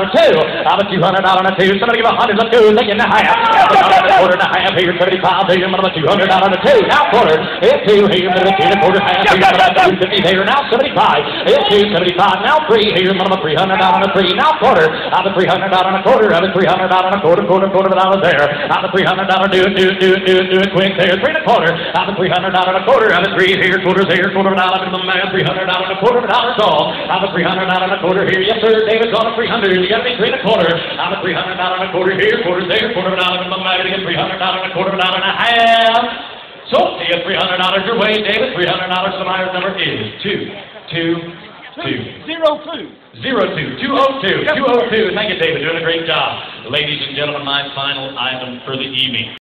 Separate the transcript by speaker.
Speaker 1: a two. I'm a $200 and a two. Somebody give 100 and a two. Take it in a half. Quarter and a half. Here, 75. Here, I'm a $200 and a two. Now quarter. It's two. Here, I'm a quarter half. Here, I'm a 250. Here, now 75. It's 275. Now three. Here, I'm a $300 and a three. Now quarter. I'm a $300 and a quarter. I'm a $300 and a quarter of a dollar there. I'm a $300. Do it quick there. 3 and a quarter. I'm a $300 and a quarter. I'm a three here. Quarter of a dollar. I'm a man. $300 and a quarter of a dollar all. I'm a $300 and a quarter here. Yes, sir. David's on a 300. You got to be 3 and a quarter. I'm a $300 and a quarter here. Quarter there. Quarter of a dollar. I'm a man. $300 and a quarter of a dollar and a half. So, see you $300 your way, David. $300. The Myers number is 222.
Speaker 2: 02.
Speaker 1: 202. Thank you, David. Doing a great job. Ladies and gentlemen, my final item for the evening.